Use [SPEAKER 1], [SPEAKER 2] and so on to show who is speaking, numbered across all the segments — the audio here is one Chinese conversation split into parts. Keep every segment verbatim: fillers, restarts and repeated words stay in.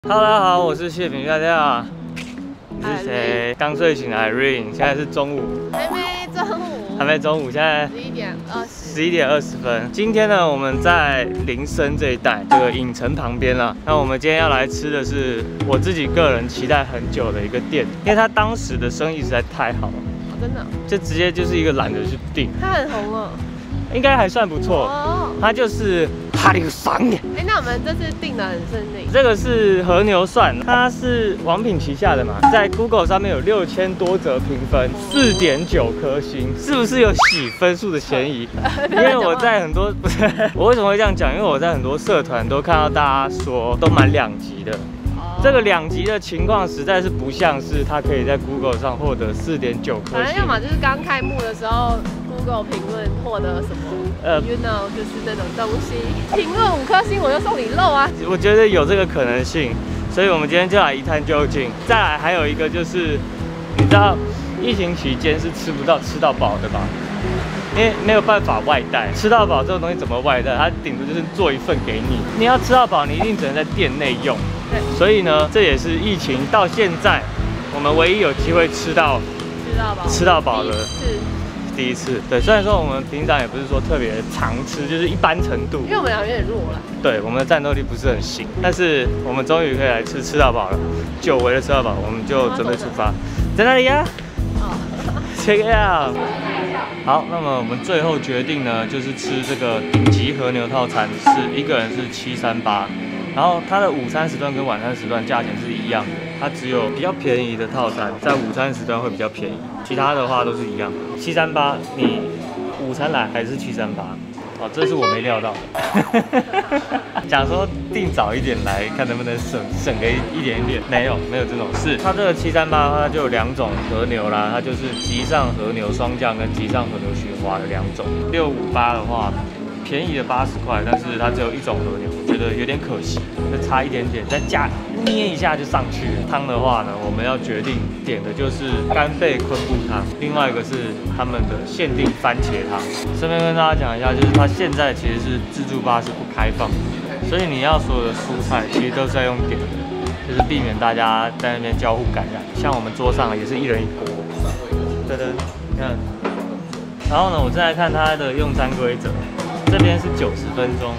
[SPEAKER 1] Hello， 大家好，我是谢平大家。你是谁？刚睡醒的 Irene， 现在是中午。
[SPEAKER 2] 还没中午。
[SPEAKER 1] 还没中午，现在
[SPEAKER 2] 十一点二十。
[SPEAKER 1] 十一点二十分。今天呢，我们在林森这一带，这个影城旁边啦。那我们今天要来吃的是我自己个人期待很久的一个店，因为它当时的生意实在太好了。
[SPEAKER 2] 哦，真的。
[SPEAKER 1] 就直接就是一个懒得去订。
[SPEAKER 2] 它很红哦。应
[SPEAKER 1] 该还算不错。
[SPEAKER 2] 哦。
[SPEAKER 1] 它就是哈利桑。
[SPEAKER 2] 哎，那我们这次订的很顺利。
[SPEAKER 1] 这个是和牛涮，它是王品旗下的嘛，在 Google 上面有六千多则评分，四点九颗星，是不是有洗分数的嫌疑？因为我在很多不是，我为什么会这样讲？因为我在很多社团都看到大家说都蛮两极的。这个两极的情况实在是不像是它可以在 Google 上获得四点九颗星。
[SPEAKER 2] 反正要么就是刚开幕的时候 Google 评论获得什么，呃 ，you know， 就是这种东西。评论五颗星我就送你肉啊！
[SPEAKER 1] 我觉得有这个可能性，所以我们今天就来一探究竟。再来还有一个就是，你知道疫情期间是吃不到吃到饱的吧？因为没有办法外带，吃到饱这种东西怎么外带？它顶多就是做一份给你。你要吃到饱，你一定只能在店内用。对，所以呢，这也是疫情到现在我们唯一有机会吃到
[SPEAKER 2] 吃到饱
[SPEAKER 1] 吃到饱的
[SPEAKER 2] 第一次。
[SPEAKER 1] 第一次。对，虽然说我们平常也不是说特别常吃，就是一般程度。
[SPEAKER 2] 因为我们俩有点弱了。
[SPEAKER 1] 对，我们的战斗力不是很行，但是我们终于可以来吃吃到饱了，久违的吃到饱，我们就准备出发。在哪里呀？哦 ，check it out。好，那么我们最后决定呢，就是吃这个顶级和牛套餐，是一个人是七三八，然后它的午餐时段跟晚餐时段价钱是一样的，它只有比较便宜的套餐，在午餐时段会比较便宜，其他的话都是一样的。七三八，你午餐来还是七三八？哦，这是我没料到的。想说订早一点来看能不能省省个一点点，没有没有这种事。它这个七三八它就有两种和牛啦，它就是极上和牛双酱跟极上和牛雪花的两种。六五八的话，便宜的八十块，但是它只有一种和牛，我觉得有点可惜，就差一点点，再加捏一下就上去了。汤的话呢，我们要决定点的就是干贝昆布汤，另外一个是他们的限定番茄汤。顺便跟大家讲一下，就是它现在其实是自助吧是不开放的，所以你要所有的蔬菜其实都是在用点的，就是避免大家在那边交互感染。像我们桌上也是一人一锅，对对，你看。然后呢，我再来看它的用餐规则，这边是九十分钟。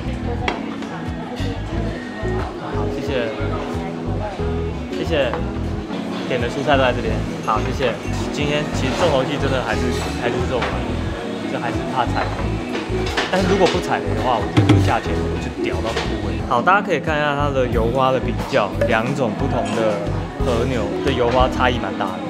[SPEAKER 1] 好，谢谢。谢谢，点的蔬菜都在这边。好，谢谢。今天其实重头戏真的还是还是肉嘛，就还是怕踩雷。但是如果不踩雷的话，我觉得这个价钱就屌到枯萎。好，大家可以看一下它的油花的比较，两种不同的和牛的油花差异蛮大的。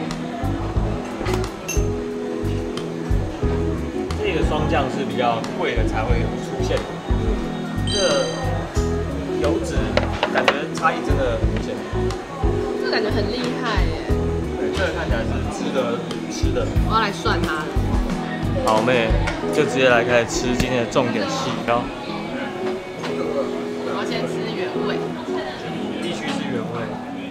[SPEAKER 1] 这个双酱是比较贵的才会出现的，这油脂感觉差异真的很明显。
[SPEAKER 2] 这感觉很厉害耶！
[SPEAKER 1] 对，这个看起来是值得吃的。
[SPEAKER 2] 我要来涮它了。
[SPEAKER 1] 好，我们也就直接来开始吃今天的重点细标。
[SPEAKER 2] 我要先吃原味，
[SPEAKER 1] 必须是原味。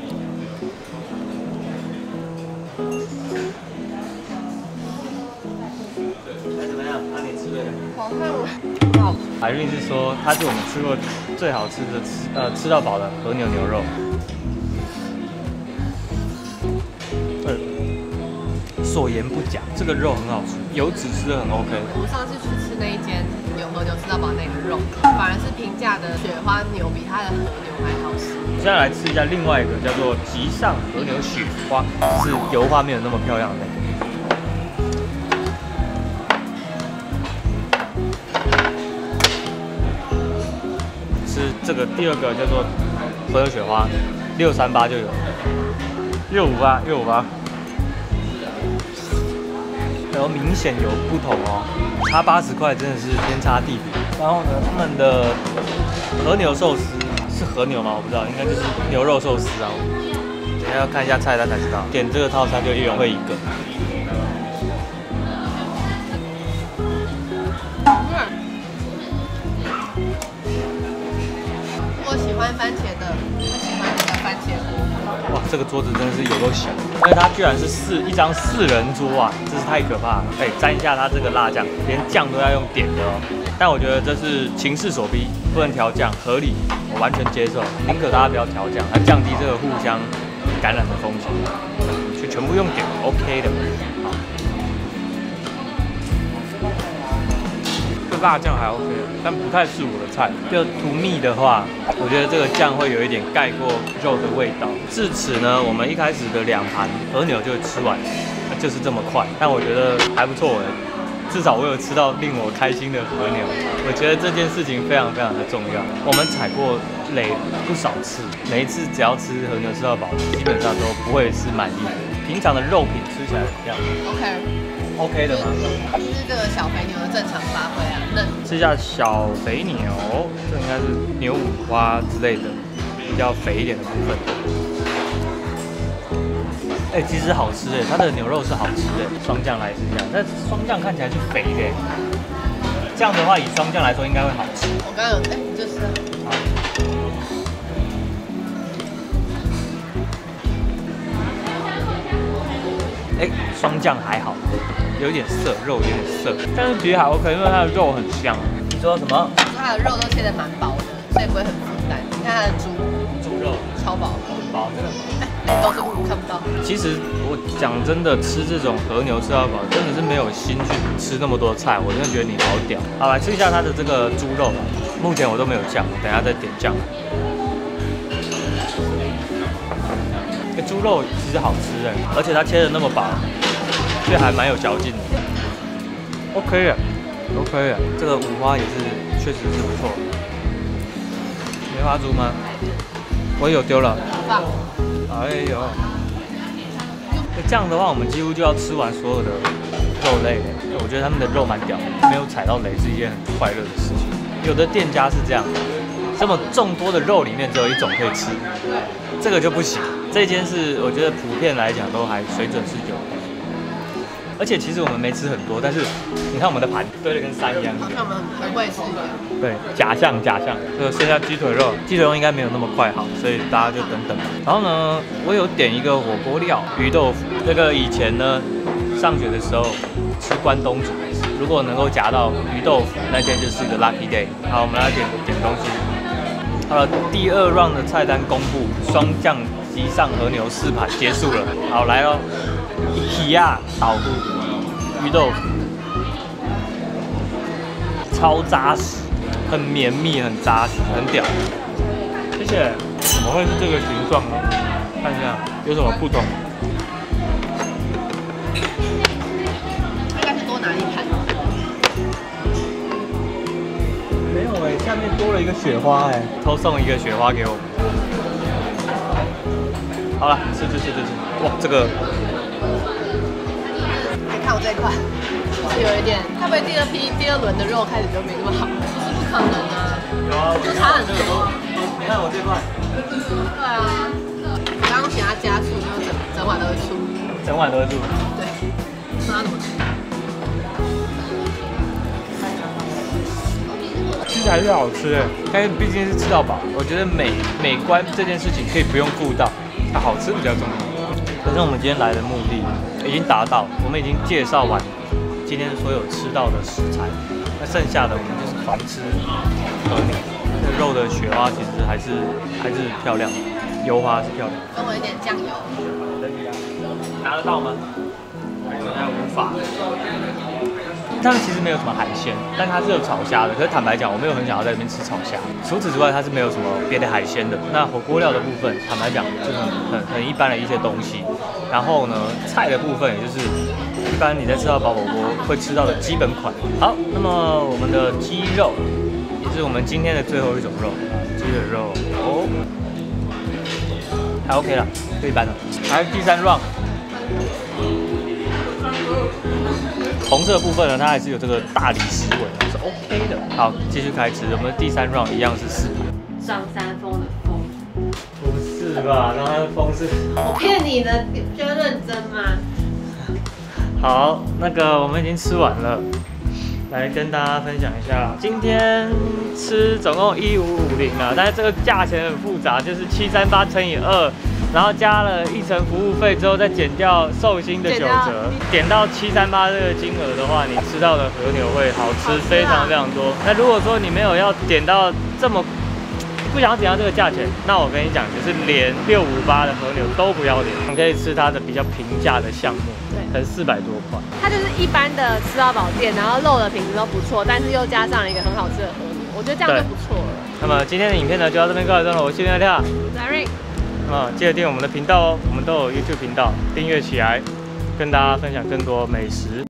[SPEAKER 1] 哎，怎么样？那你吃的？
[SPEAKER 2] 好看吗？很好吃。
[SPEAKER 1] 海韵是说，它是我们吃过最好吃的吃呃吃到饱的和牛牛肉。所言不假，这个肉很好吃，油脂吃的很 OK。
[SPEAKER 2] 我们上次去吃那一间牛和牛吃到饱那个肉，反而是平价的雪花牛比它的和牛还好吃。
[SPEAKER 1] 现在来吃一下另外一个叫做极上和牛雪花，是油花没有那么漂亮的那个。吃这个第二个叫做和牛雪花，六三八就有，六五八六五八。然后明显有不同哦，差八十块真的是天差地别。然后呢，他们的和牛寿司是和牛吗？我不知道，应该就是牛肉寿司啊。等一下要看一下菜单才知道。点这个套餐就一人会一个。
[SPEAKER 2] 我喜欢番茄的，我喜欢那个番茄锅。
[SPEAKER 1] 哇，这个桌子真的是有够小，因为它居然是四一张四人桌啊，真是太可怕了。哎，沾一下它这个辣酱，连酱都要用点的哦。但我觉得这是情势所逼， 不能调酱，合理，我完全接受。宁可大家不要调酱，来降低这个互相感染的风险，就全部用点 OK 的。好，
[SPEAKER 3] 这辣酱还 OK， 但不太是我的菜。
[SPEAKER 1] 就图蜜的话，我觉得这个酱会有一点盖过肉的味道。至此呢，我们一开始的两盘和牛就吃完，就是这么快。但我觉得还不错哎。至少我有吃到令我开心的和牛，我觉得这件事情非常非常的重要。我们踩过雷不少次，每一次只要吃和牛吃到饱，基本上都不会是满意的。平常的肉品吃起来怎么样
[SPEAKER 2] ？OK
[SPEAKER 1] OK 的吗？
[SPEAKER 2] 就是这个小肥牛的正常发挥啊，嫩。
[SPEAKER 1] 吃一下小肥牛，这应该是牛五花之类的，比较肥一点的部分。哎、欸，其实好吃哎，它的牛肉是好吃的，双酱来试一下。但双酱看起来是肥的，这样的话以双酱来说应该会好吃。
[SPEAKER 2] 我刚刚有哎，你就是啊。
[SPEAKER 1] 哎、欸，双酱还好，有点涩，肉有点涩，但是其实还 OK， 因为它的肉很香。你说什么？
[SPEAKER 2] 它的肉都切得蛮薄的，所以不会很负担。你看它的猪
[SPEAKER 1] 猪肉
[SPEAKER 2] 超薄，
[SPEAKER 1] 很薄，真的。
[SPEAKER 2] 都是雾看不到。
[SPEAKER 1] 其实我讲真的，吃这种和牛吃到饱，真的是没有心去吃那么多菜。我真的觉得你好屌。好，来吃一下它的这个猪肉吧。目前我都没有酱，等一下再点酱。这猪肉其实好吃哎，而且它切的那么薄，所以还蛮有嚼劲的。OK 啊 ，OK 啊，这个五花也是确实是不错。梅花猪吗？我也有丢了。
[SPEAKER 2] 放。
[SPEAKER 1] 哎呦，这样的话，我们几乎就要吃完所有的肉类了。我觉得他们的肉蛮屌的，没有踩到雷是一件很快乐的事情。有的店家是这样，这么众多的肉里面只有一种可以吃，这个就不行。这间是我觉得普遍来讲都还水准是有的。而且其实我们没吃很多，但是你看我们的盘堆得跟山一样。
[SPEAKER 2] 好像我们很会吃的。
[SPEAKER 1] 对，假象假象。这个剩下鸡腿肉，鸡腿肉应该没有那么快好，所以大家就等等吧。然后呢，我有点一个火锅料鱼豆腐。这个以前呢，上学的时候吃关东煮，如果能够夹到鱼豆腐，那天就是一个 lucky day。好，我们来点点东西。好了，第二 round 的菜单公布，双酱鸡上和牛四盘结束了。好，来咯。IKEA 岛菇鱼豆腐，超扎实，很绵密，很扎实，很屌。谢谢。
[SPEAKER 3] 怎么会是这个形状呢？看一下有什么不同。
[SPEAKER 2] 应该是多拿一盘。
[SPEAKER 1] 没有哎、欸，下面多了一个雪花哎、欸，偷送一个雪花给我。好了，吃吃吃吃吃。哇，这个。
[SPEAKER 2] 看我这一块，是有一点，会不会第二批、第二轮的肉开始就没那么好？不是不可能啊，
[SPEAKER 1] 有啊，
[SPEAKER 2] 就差很多。
[SPEAKER 1] 你看我这块，
[SPEAKER 2] 对啊，我刚刚请他加醋，就整整碗都是醋，
[SPEAKER 1] 整碗都是醋。
[SPEAKER 2] 对，不知道怎么吃。
[SPEAKER 3] 吃起来是好吃哎，
[SPEAKER 1] 但是毕竟是吃到饱，我觉得美美观这件事情可以不用顾到，它好吃比较重要。可是我们今天来的目的已经达到，我们已经介绍完今天所有吃到的食材，那剩下的我们就是狂吃和牛。这肉的雪花其实还是还是漂亮，油花是漂亮。
[SPEAKER 2] 跟我一点酱油。
[SPEAKER 1] 拿得到吗？还有在无法。他们其实没有什么海鲜，但它是有炒虾的。可是坦白讲，我没有很想要在这边吃炒虾。除此之外，它是没有什么别的海鲜的。那火锅料的部分，坦白讲就是很很一般的一些东西。然后呢，菜的部分也就是一般你在吃到饱火锅会吃到的基本款。好，那么我们的鸡肉也是我们今天的最后一种肉，鸡的肉哦，还 OK 啦，就一般的。来第三 round。红色部分呢，它还是有这个大理石纹，是 OK 的。好，继续开吃，我们的第三 round 一样是四盘。
[SPEAKER 2] 上山峰的峰？
[SPEAKER 1] 不是吧？上山峰是？
[SPEAKER 2] 我骗你的，你觉得认真吗？
[SPEAKER 1] 好，那个我们已经吃完了，来跟大家分享一下，今天吃总共一五五零啊，但是这个价钱很复杂，就是七三八乘以二然后加了一层服务费之后，再减掉寿星的九折，点到七三八这个金额的话，你吃到的和牛会好吃非常非常多。那如果说你没有要点到这么不想要点到这个价钱，那我跟你讲，就是连六五八的和牛都不要点，你可以吃它的比较平价的项目，对，可能四百多块。
[SPEAKER 2] 它就是一般的吃到饱店，然后肉的品质都不错，但是又加上了一个很好吃的和牛，我觉得这样就不错了。
[SPEAKER 1] 那么今天的影片呢，就到这边告一段落。我是林跳，
[SPEAKER 2] 我是阿瑞。
[SPEAKER 1] 那么记得订阅我们的频道哦，我们都有 YouTube 频道，订阅起来，跟大家分享更多美食。